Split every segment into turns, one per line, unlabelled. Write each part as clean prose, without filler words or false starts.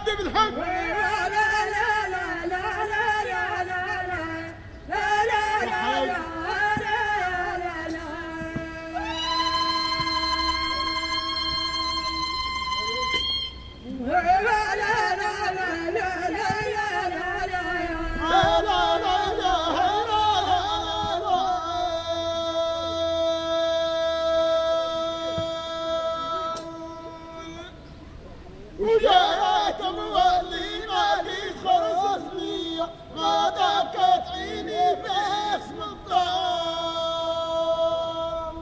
تقدم الحق. وجاءت مولي ما قيد خرص لي ما دكت عيني باسم الضام.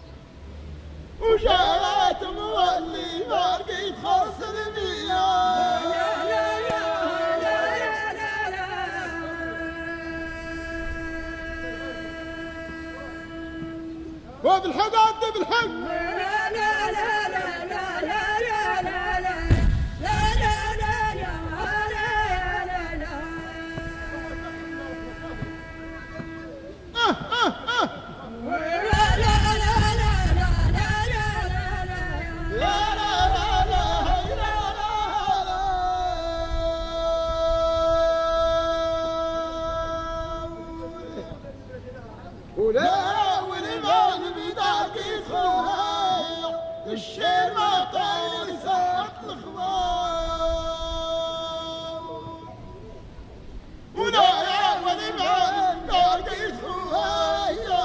وجاءت مولي ما قيد خرص لي وبالحق عدي بالحق. ولا والإيمان بداقي خويا الشير ما طول ساق الخضار. ولا والإيمان بداقي خويا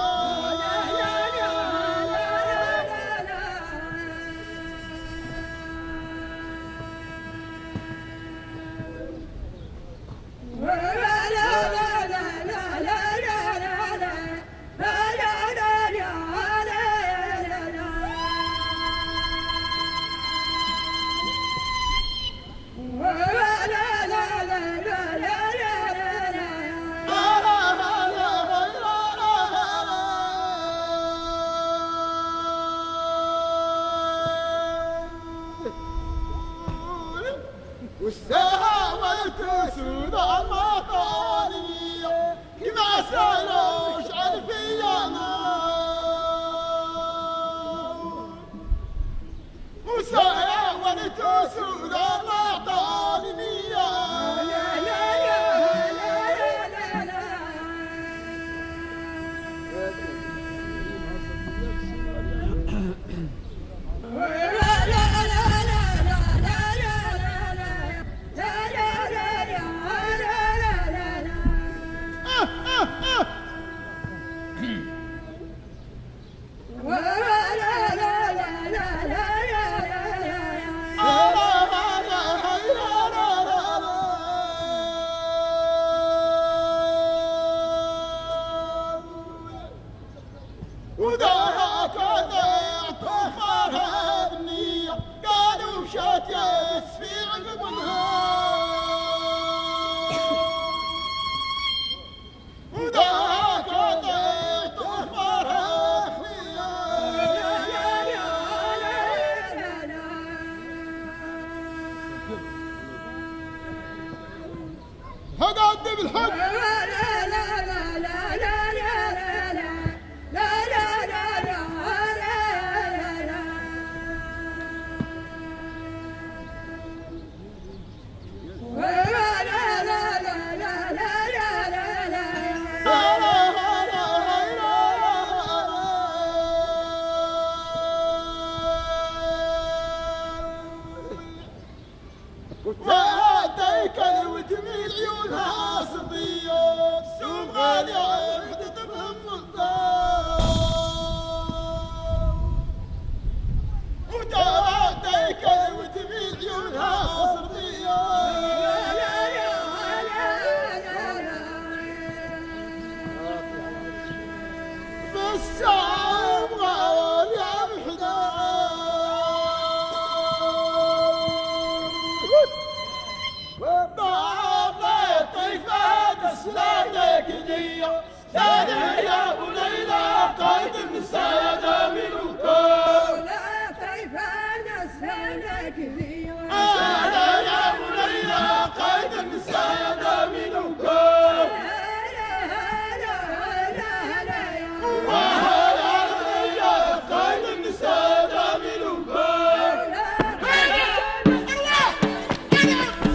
واستهوت سود المطالي كما سالوش الفيانا. وستهوت سود المطالي وذاك ضيعت خارها بنية قالوا شات يسفي عقبها. وذاك ضيعت خارها بنية هذا عدي بالحق. وهديك وتميل عيونها صدية سوم غالي عقدت بهم الضام. وهديك وتميل عيونها صدية بالسام غالي عم سلامك ديا سادة يا ابو ليلى قائد السادة من الكون. لا كيف نسلك ديا سادة يا ابو ليلى قائد السادة من الكون. قائد السادة من الكون.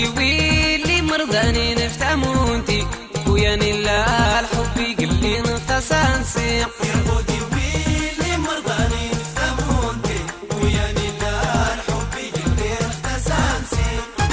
غودي ويلي مرضاني نفتهمونتي ويا نلا الحب يقلي نخسانسي يا غودي ويلي مرضاني نفتهمونتي ويا نلا الحب يقلي نخسانسي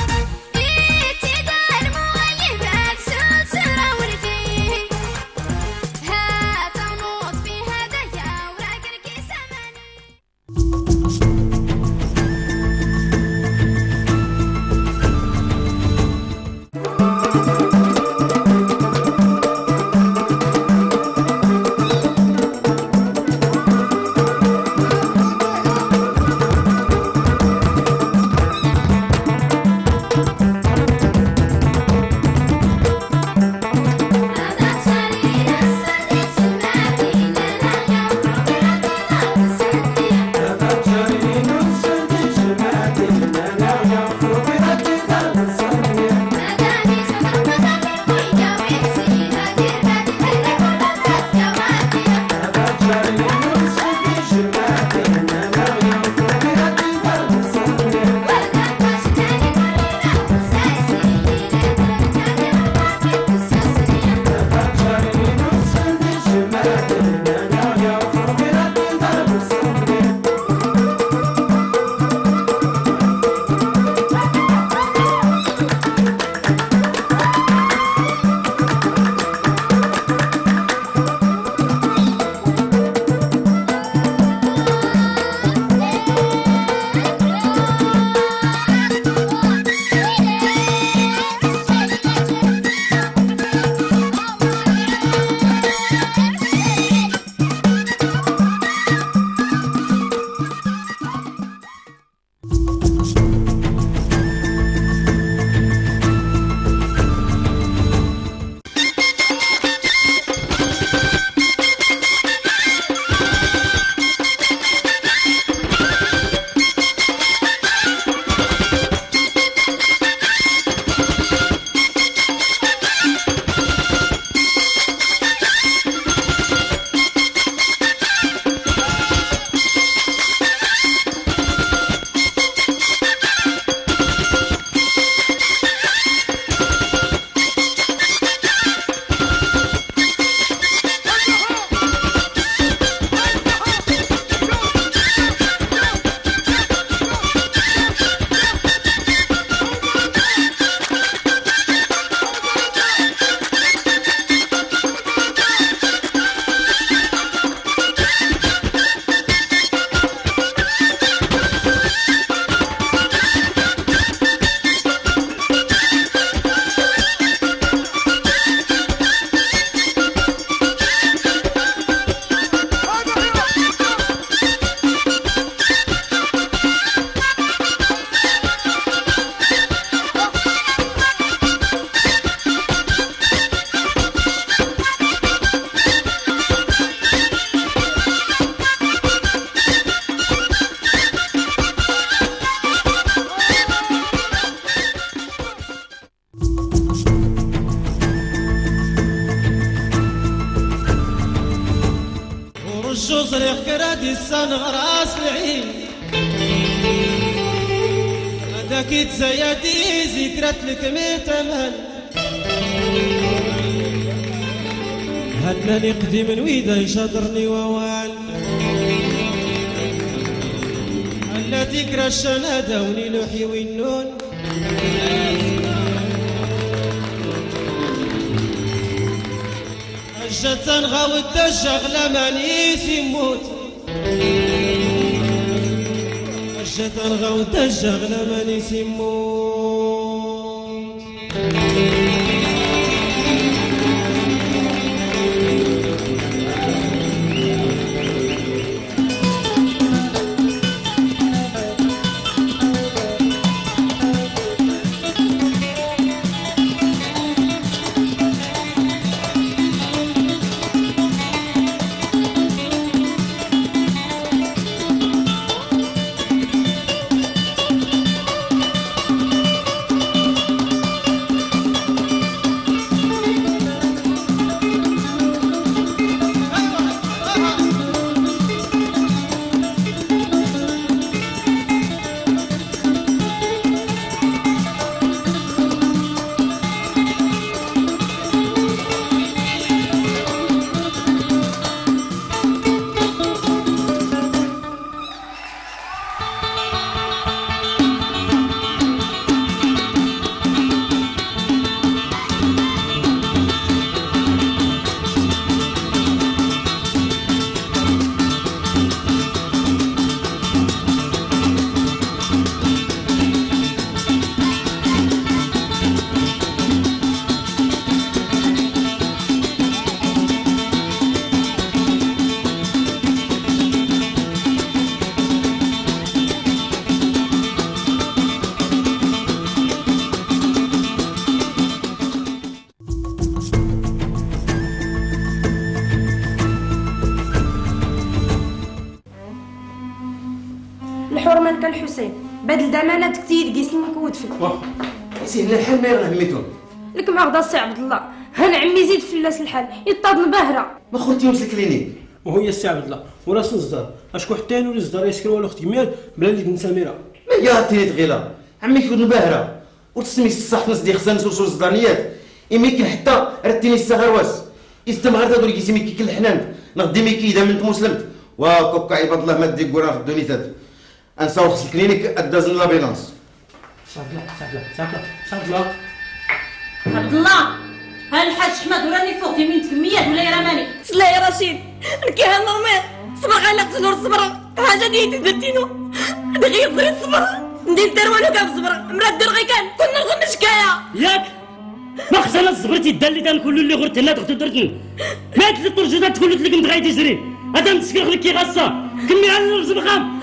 الجزر كرادي السن غراس العين هذاك تزيدي ذكرت لك ميت امل هدناني قديم ويدا يشاطرني ووال هلا ذكرى الشنادة ونيلوحي والنون الجتان غاود الشغلة مانيس يموت الجتان غاود الشغلة مانيس يموت
حسين بدل دمانتك تيد قيسني كودفل
واخا يسهل الحال ما يغنى عميتهم
لك ما غدا السي عبد الله هان عمي زيد فلاس الحال يطاضن باهره
ما خرجتيهم في الكلينيك
وهي السي عبد الله وراس نصدر اشكون حتى انا ولا صدر يسكر ولا اختي مال بلا اللي سميره
ما يا تيت غيلا عمي كيكون باهره وتسمي الصح نص ديال خصنا نسول الزدانيات يمكن حتى رتيني السهرواس يستمر غير تقول كيسمي كيك الحنان نغدي ميكي اذا من مسلمت وكوكا عباد الله ما ديك قرا في الدونيتات انساو خص الكلينيك ادازن لابيلانس
صافي
عبد الله ها الحاج احمد وراني فوق يمين كميات ولا يرماني
سلا يا رشيد نكيها نورمال صبر على قتل الصبر حاجه ديتي درتينو دغيا صري الصبر ندير دروانو كاع الصبر مراد درغي كان كنا نرزم شكايه
ياك ما خصنا صبرتي الدالي دان كل اللي غرت هنا تغتو درتني مات اللي ترجدات تقول لك انت غادي تجري هذا نسكر لك كي غاسه كمي على الرزم خام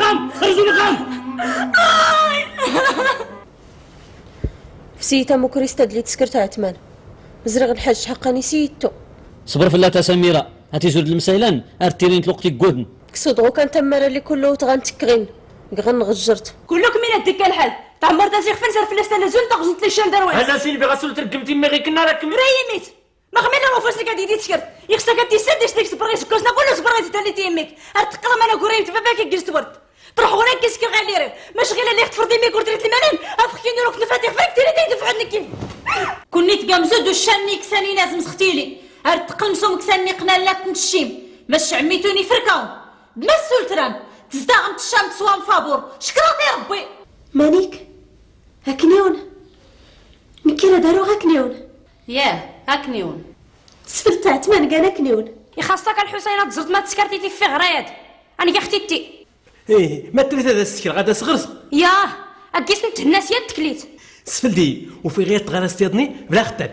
فسيتا مكريستا اللي تسكرت عثمان مزرغ الحاج حقا نسيتو
صبر في الله سميره هاتي زود المسيلان ارتيرين تلوقتي كودن
كسودغو كان تمارا اللي كله تغنتكغين غنغجرت
كلكم من هديك الحال تعمر تاسيغ فين سار فلاس تاع زول تاغجنت لي شان دروان
هذا سيني بغاسول تركمتي مي غير كنا راك
ريميت ما غمينا لو فاش قاعد يدي تشكر يخصك انت سدش ديك سبريس كوسنا كله سبريس تاع اللي تيميك ارتقلم انا قريب باباك جلست ورد تروح هناك كيسكر غير ليري ماشي غير اللي تفرضي ميك ورتريت المنان افخيني روك نفاتيغ فيك تيري ديك دفع عندك
كوني تقامزود وشاني كساني لازم سختيلي ارتقل مسوم كساني قنا لا تنشيم باش عميتوني فركاو بما السلطران تزداغم الشام تسوام فابور شكراطي ربي
مانيك هكنيون مكينا دارو هكنيون
ياه هكنيون
سفل تاع عثمان كان هكنيون
يخاصك الحسينات زرت ما تسكرتيتي في غريد انا كي اختيتي
ايه ما تريد هذا السكر غادا صغرس
ياه اكيس نتهناس يا تكليت
سفلدي وفي غير تغرس تيضني بلا ختان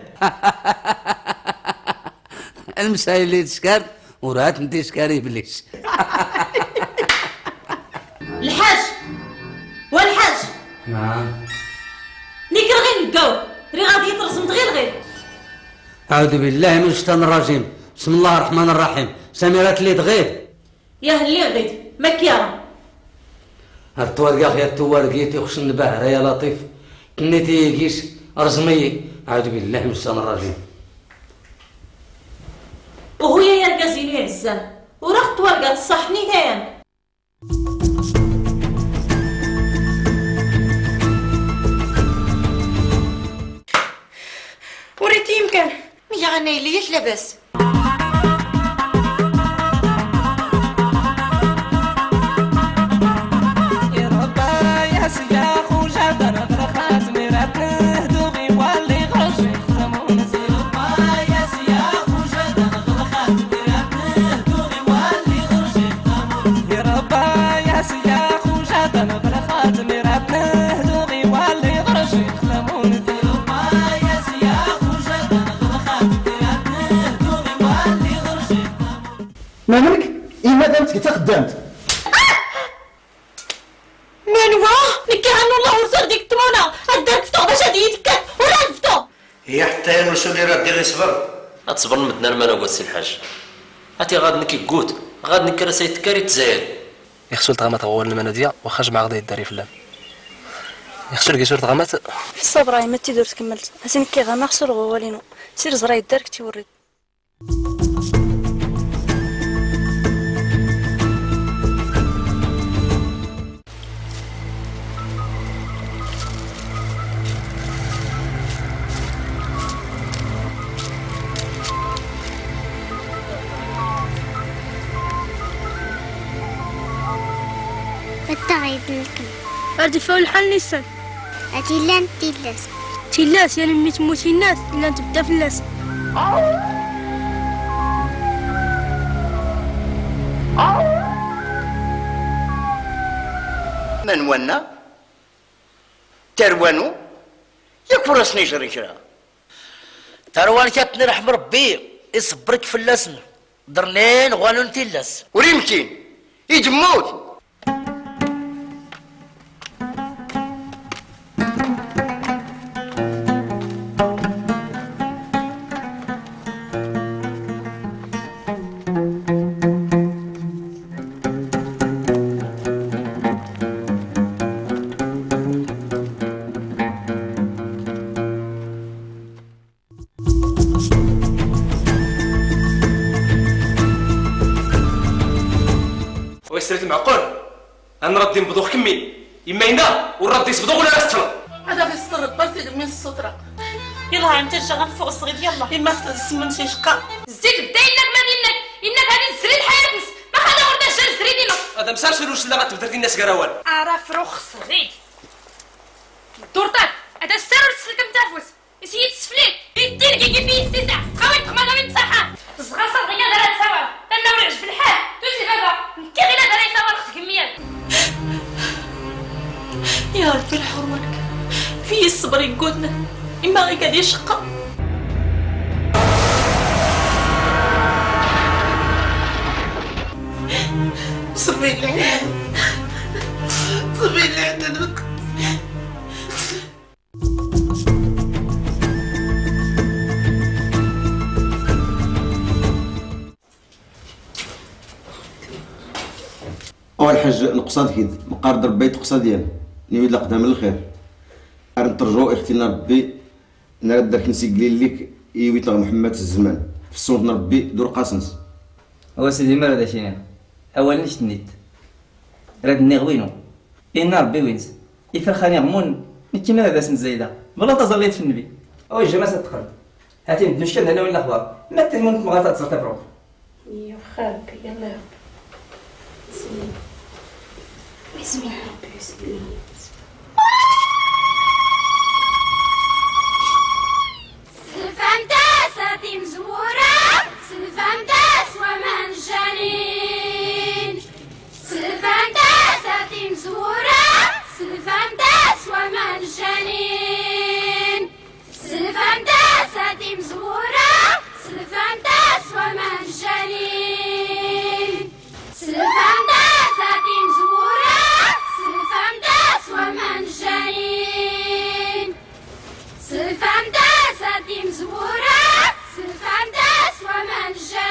المسائل اللي تسكر ورات انت سكري بليش
الحاج والحاج
نعم
نيك غير نقاو ري غادي يترسم غير
أعوذ بالله من الشيطان الرجيم بسم الله الرحمن الرحيم سميرات اللي تغيد
ياه اللي غيد مكيارة
التوارقة خير التوارقية تيخش البهرة يا لطيف كنيتي يقيس رزمية أعوذ بالله من الشيطان الرجيم
وهو يرقى زيني بزاف وراه تورقة تصحني تايم
وريتي يمكن
مي غني ليش لاباس
ما مالك إما دامتك تا خدامت
منوا نكي عنو الله ورزق ديك التمونة هداك فتو باش هادي يتكات وراه فتو
هي حتى انا نسولي راه دير صبر
اتصبر مدنا المانا قول سي الحاج هاتي غاد نكي كوت غاد نكي راه سيتكاري تزايد
يخسر تغامات غول المانا ديا واخا جمع غدا يداري في اللام يخسر كيسور تغامات
في الصبر ما تيدور تكملت هاسين كي غا ما خسر غوالينو سير زرا يدارك تيوريد
التعيد لكم
ارجع فوق الحل نيسان
أتيلان تيلاس
تيلاس يعني مي تموتي الناس الا تبدا فلاس
من ونا تروانو ياك فرصني يجري كرا
تروان كاتني رحم ربي يصبرك في اللسن درنين غوانو نتيلاس
وريمتين يجموت
سريت المعقول انا ردي نبضوخ كمي اما هنا والرد يصبدو ولا يستر
هذا غيستر برتي من السطره.
يلا انت شغال فوق الصغير يلا
اما تسمن شي شقه
زيد بدا انك ما دينك انك غادي نسري الحياه نفس ما خلي ورده الشر سري ديما
هذا مسالسل واش لا غتبدا ديال الناس كراوال
عرف روخ صغير دورتك هذا السر تسلك متنفس يسيد تسفليك يدير كي فيه استيساع خويت خماله من تصحى الصغار صغيره دارها سوا انا ورعش بالحال توجي بابا كي غير دارها سوا اختك كميات
يا ربي الحرمك في الصبر يقودنا اما غير كادي شقه. صبي لي صبي لي عندك
اول حاجه نقصد كيد مقارد ربي تقصى ديالنا نيوي لا قدام الخير نترجو اختنا ربي نرد داك نسيقلي لك يويت محمد الزمان في الصوت ربي دور قاسنس
هو سيدي ما راه شينا اولا شنيت راد نغوينو ان ربي وينس يفرخاني غمون نتي ما داس زايده والله تزليت في النبي او الجماعه تدخل هاتي ندوش كان انا ولا الاخبار ما تمون مغاطه تصرت بروح
يا خالك يلا يا بسم الله بسم الله
سلفانتاس هاتي مزورة سلفانتاس ومن جنين سلفانتاس هاتي مزورة سلفانتاس ومن جنين سلفانتاس هاتي مزورة سلفانتاس ومن جنين سلفانتاس هاتي مزورة سلفانتاس ومن جنين سلفانتاس هاتي مزورة سلفانتاس ومن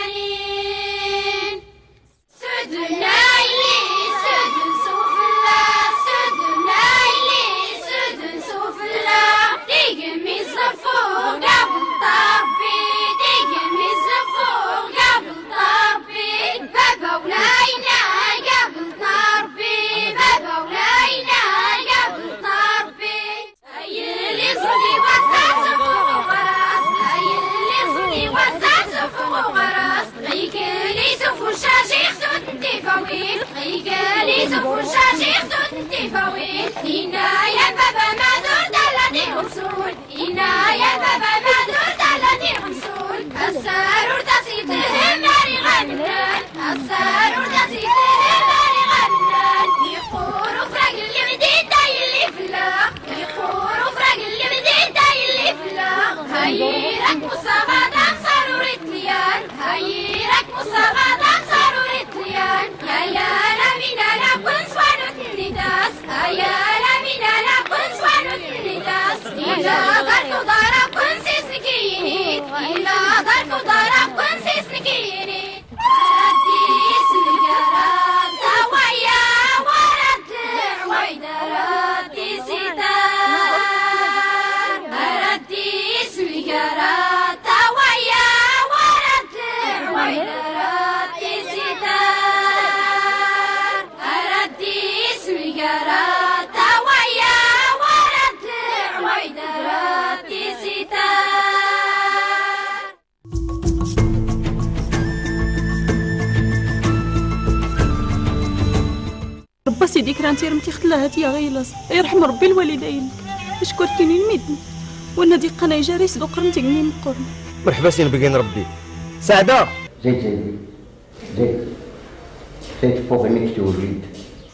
جنين سدنا اللي سدن سفلا سدنا اللي سدن سفلا تيجمي الزفور قبل طربي تيجمي الزفور قبل طربي بابا ولاينا قبل طربي بابا ولاينا قبل طربي اللي صدي وسع سفوق غراس اللي صدي وسع سفوق غراس غيكلي سفو شاجي خدود نتفاوين غيكلي سفو شاجي خدود نتفاوين إنا يا بابا ما دور دلني غسول إنا يا بابا ما دور دلني غسول السارور تسيتهم ماري غامنان السارور تسيتهم ماري غامنان يقولوا فرق اللي بديت اللي فلاق يقولوا فرق اللي بديت اللي فلاق هيرك مصابة صاروا رتليان هيرك مصابة صاروا رتليان هيا لا من لا كنس ونتلداس هيا لا من لا كنس ونتلداس إلا ضرب ضرب كنس سكيني إلا ضرب ضرب كنس سكيني ردي سجرات ويا ورد العويدة ردي ستار ردي سجرات ويا ورد العويدة ردي ستار ردي سجرات ويا ورد العويدة ردي ستار
ربا سيدي كرانتي رمتي خلاها يا غيلاس يرحم ربي الوالدين اشكرتيني الميدن وانا دي قناي جاري سدو قرنتي قني مقرن
مرحبا سين بقين ربي سعدة
زيد فوق انك توليد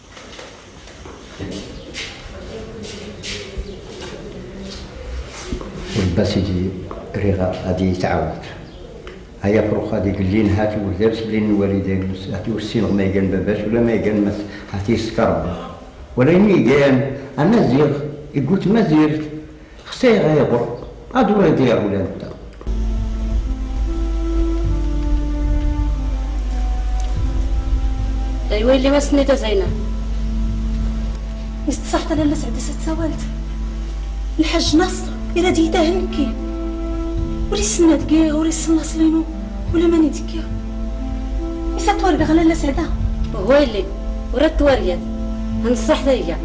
ولبا سيدي ريغا غادي يتعاود هيا فروخ غادي قال لي هاتي ولدات بلين الوالدين هاتي والسين ما يقال باباش ولا ما يقال ما هاتي يسكر ولا يقال انا زيغ قلت ما زيرت خصي غيغر هادو ولادي يا ولاد
ايوا اللي ما سنيتها زينب
يستصحت لاله سعدة ستساوالت الحاج ناصر إلا ديتا هنكي ولي سنات كيغ ولي سنا صلينو ولا ماني دكيا يسات ورقة غلا لا سعدة
ويلي ورا التواريات نصح ليا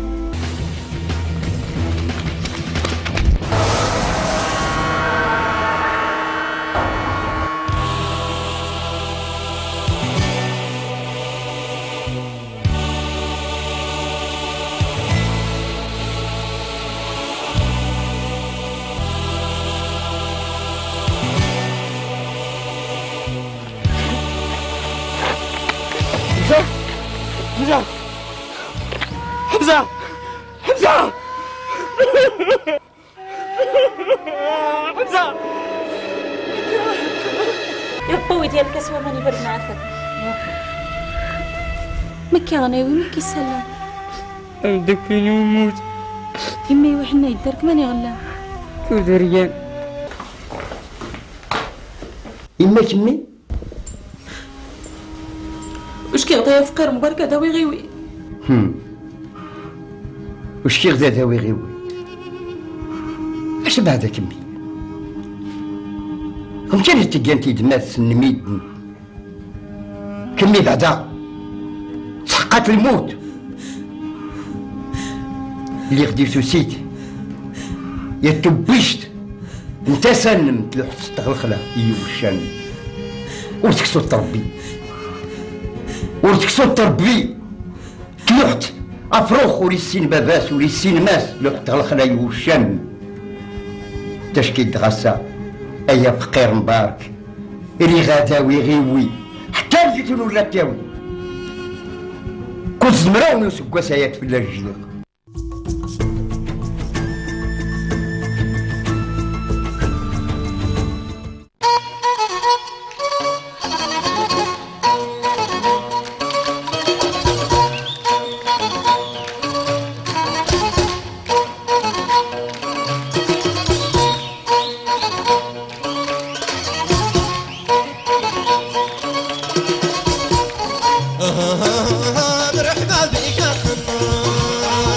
حمزة حمزة حمزة حمزة
يا بوي ديالك اسوا ماني برد معاك ما كيغناوي ما كيسلم
عندك فين يموت
يمي وحنا يدارك ماني غلا
كودريان
إما كمي
واش كيغدا فقير مبارك داوي غيوي
واش كيغدا داوي غيوي اش بعدا كمي هم كان تيجان تيدماس النميد كمي بعدا تحققت الموت اللي خديتو سيدي يا تبشت انت سنمت لوحت تغلخله ايوا الشام ورتكسو تربي ورتكسو تربي تلوحت افروخ وليسين باباس وليسين ماس لوحت تغلخله ايوا الشام تشكي دغسا ايا فقير مبارك ري غاداوي غيوي حتى لقيتو ولا تاوي كنت زمراوني وسكواسايات في الجيق
مرحبا بك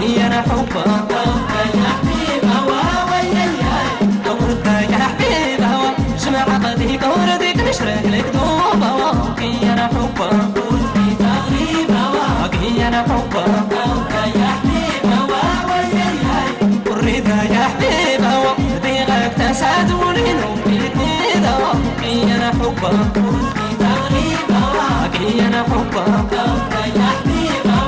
وقي انا حبه يا حبيبه ورده يا حبيبه جمع غديك ورديك نشرح لك دوبه وقي انا حبه وقي انا حبه يا حبيبه والرضا يا حبيبه وديغك تسعد ولينو بيدني وقي انا حبه وقي انا حبه يا حبيبه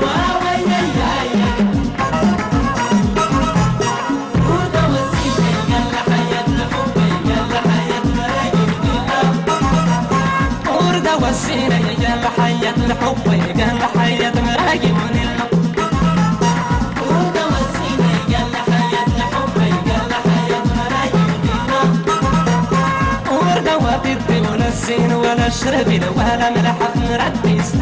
وسينا يا حياة الحب قال حياة مراقي ونلا وسينا يا حياة الحب قال حياة مراقي ونلا ورقة وبيبي ولا الزين ولا الشربين ولا ملحف نردي